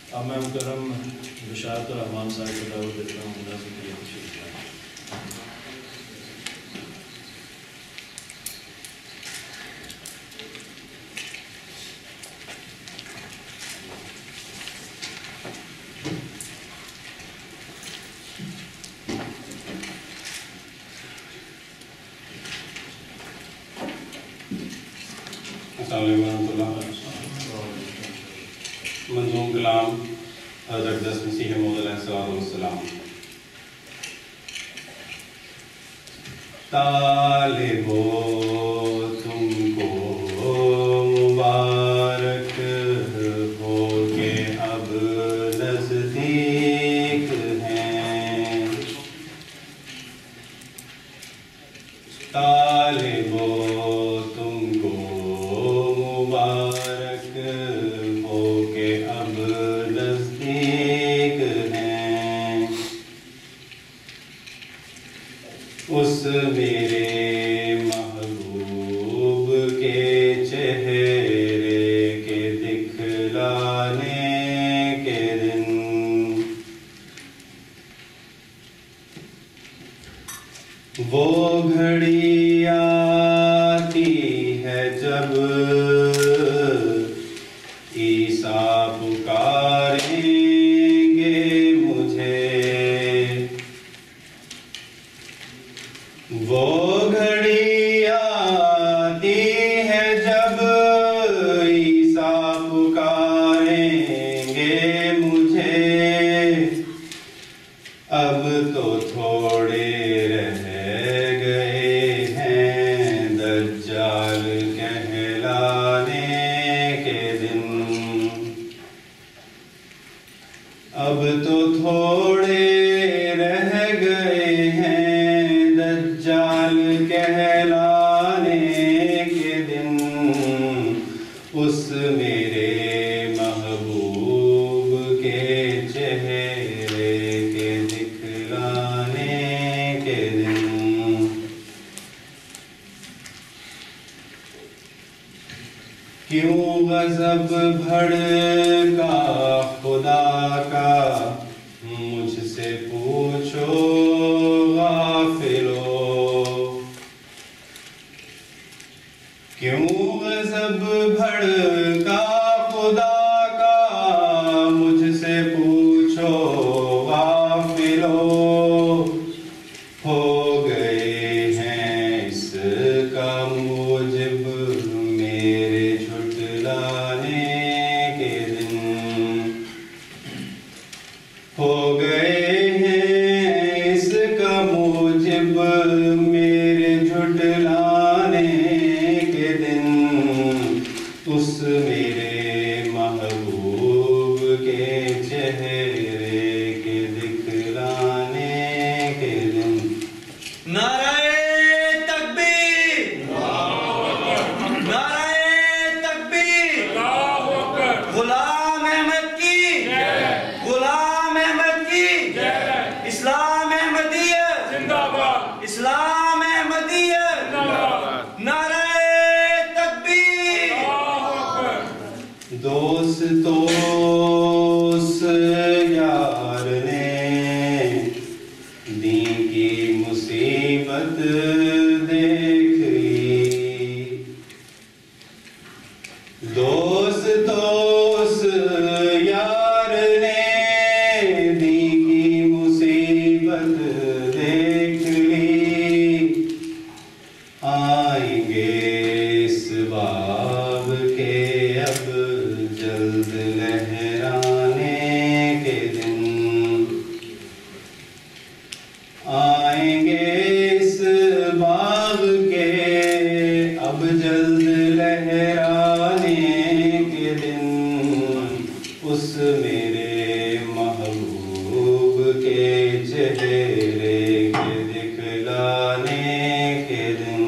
अब मैं मुकर्रम बशारत और रहमान साहब को दावत देता हूँ नाज़म के लिए तशरीफ़ लाएं। मंजूम कलाम हज़रत दस मसीह मौद अलैहिस्सलाम। तालिबो तुमको मुबारक हो के अब नज़दीक हैं। तालिबो तुमको मुबारक हो के अब नज़दीक हैं। उस मेरे महबूब के चेहरे के दिखलाने के दिन, वो घड़ी आती है जब ईसा पुकारेंगे मुझे। वो घड़ी आती है जब ईसा पुकारेंगे मुझे। अब तो थोड़े रह गए हैं दज्जाल कहलाने के दिन। अब तो थोड़े रह गए हैं दज्जाल कहलाने के दिन। उस मेरे महबूब के चेहरे के दिखलाने के दिन। क्यों गज़ब भड़का खुदा का मुझसे पूछो गाफिलो। क्यों गज़ब भड़का खुदा का मुझसे पूछो गाफिलो। हो गए हैं इसका मूजिब मेरे झुठलाने के दिन। हो गए हैं इसका मूजिब मेरे झुठलाने के दिन। उस मेरे महबूब के चेहरे के दिखलाने के दिन। नाराए तकबीर, नाराए तकबीर, गुलाम अहमद की, गुलाम अहमद की, इस्लाम अहमदिया जिंदाबाद, इस्लाम अहमदिया जिंदाबाद। नाराए तकबीर। दोस्तोस यार ने दीन की मुसीबत देख ली। दोस्तोस यार ने दीन की मुसीबत देख ली। आएंगे इस बाब के अब जल्द लहराने के दिन। आएंगे इस बाग के अब जल्द लहराने के दिन। उस मेरे महबूब के चेहरे के दिखलाने के दिन।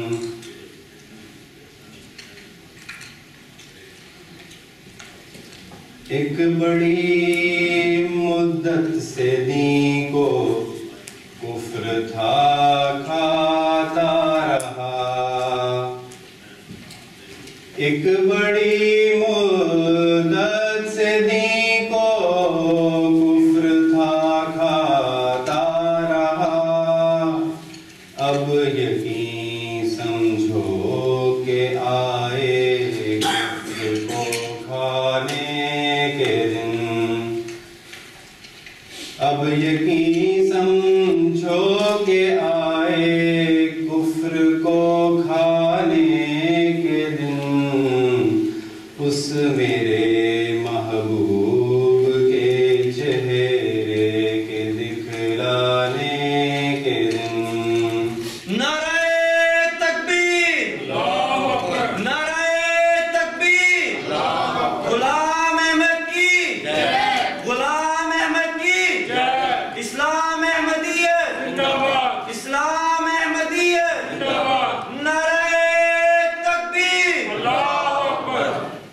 एक बड़ी मुद्दत से दीन को कुफ्र था खाता रहा। एक बड़ी मुद्दत से दीन को के दिन। अब यकीन समझो के आए कुफ्र को खाने के दिन, उस मेरे महबूब के चेहरे के दिखलाने के दिन। नारे तकबीर, नारे तकबीर, गुलाम अहमद की जय, गुलाम अहमद की जय, इस्लाम अहमदियत जिंदाबाद, इस्लाम अहमदियत जिंदाबाद, नारे तकबीर, अल्लाहु अकबर।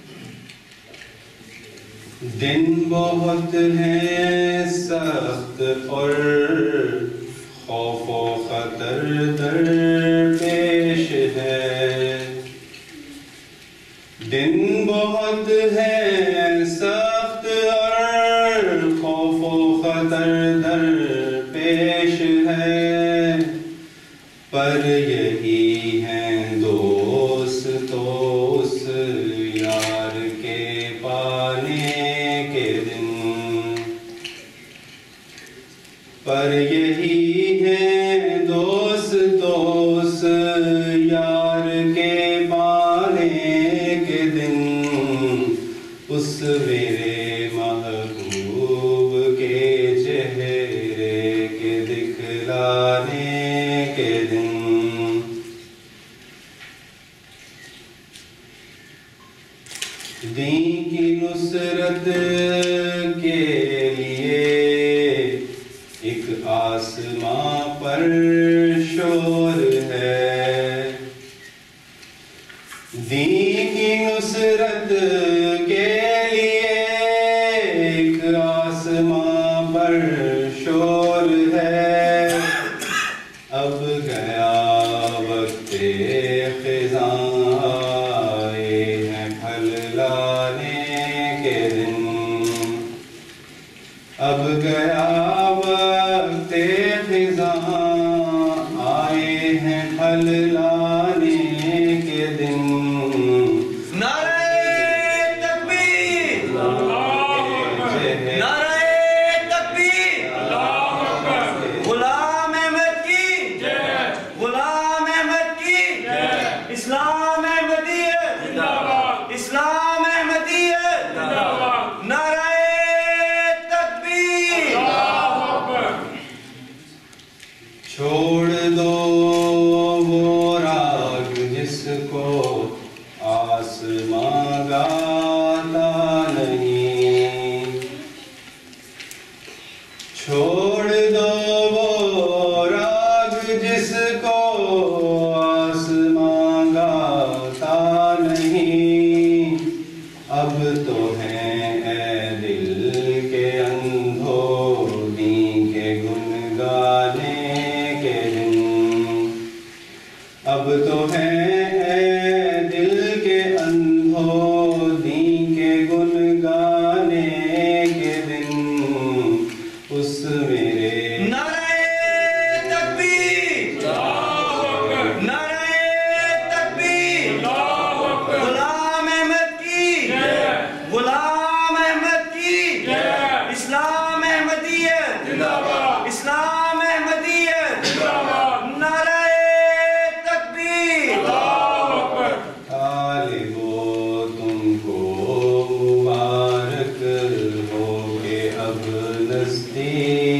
दिन बहुत है सख्त और खौफो खतर दरपेश है। दिन बहुत है सख्त और खौफो खतर दरपेश है, पर यही हैं दोस्त तो उस यार के पाने के दिन। पर यही है दोस्त दोस्त यार के पाने के दिन, उस मेरे महबूब के चेहरे के दिखलाने के दिन। दीन की नुसरत के लिए एक आसमां पर शोर है। दीन की नुसरत के लिए एक आसमां पर शोर है। अब गया वक्ते खिज़ां, आए हैं फल लाने के दिन। अब गया वक्ते खिज़ां, आए हैं फल लाने के दिन। नारे तकबीर, नारे तकबीर, गुलाम अहमद की जय, गुलाम अहमद की जय, इस्लाम अहमदियत जिंदाबाद, इस्लाम अहमदियत जिंदाबाद, नारे तकबीर, अल्लाहु अकबर। छोड़ दो वो राग जिसको आसमां गाता नहीं। छोड़ दो वो राग जिसको आसमां गाता नहीं। अब तो हैं ऐ दिल के अंधों दीन के गुन गाने के दिन। अब तो हैं ऐ दिल के अंधों दीन के गुन गाने के दिन, उस मेरे नारे तकबीर, नारे तकबीर, गुलाम अहमद की जय, गुलाम अहमद की जय, इस्लाम अहमदियत जिंदाबाद, इस्लाम अहमदियत जिंदाबाद, नारे तकबीर, अल्लाहु अकबर। तालिबो तुमको मुबारक हो के अब नज़दीक